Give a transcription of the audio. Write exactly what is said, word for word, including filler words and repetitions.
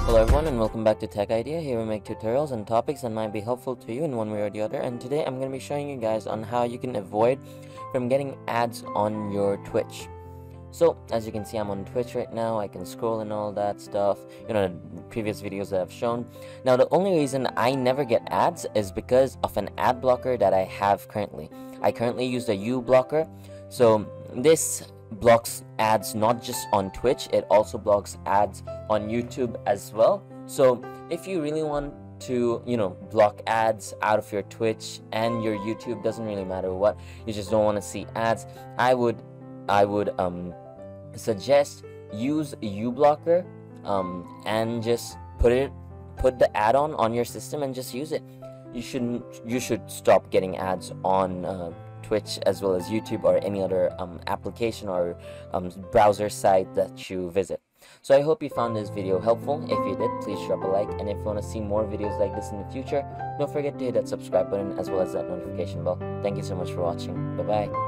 Hello everyone and welcome back to Tech Idea. Here we make tutorials on topics that might be helpful to you in one way or the other, and today I'm going to be showing you guys on how you can avoid from getting ads on your Twitch. So as you can see, I'm on Twitch right now. I can scroll and all that stuff, you know, the previous videos that I've shown. Now the only reason I never get ads is because of an ad blocker that I have currently. I currently use the ublocker. So this blocks ads not just on Twitch, it also blocks ads on YouTube as well. So if you really want to, you know, block ads out of your Twitch and your YouTube, doesn't really matter what, you just don't want to see ads, I would I would um suggest use ublocker um and just put it put the add-on on your system and just use it. You shouldn't you should stop getting ads on uh, Twitch as well as YouTube or any other um, application or um, browser site that you visit. So I hope you found this video helpful. If you did, please drop a like, and if you want to see more videos like this in the future, don't forget to hit that subscribe button as well as that notification bell. Thank you so much for watching. Bye bye.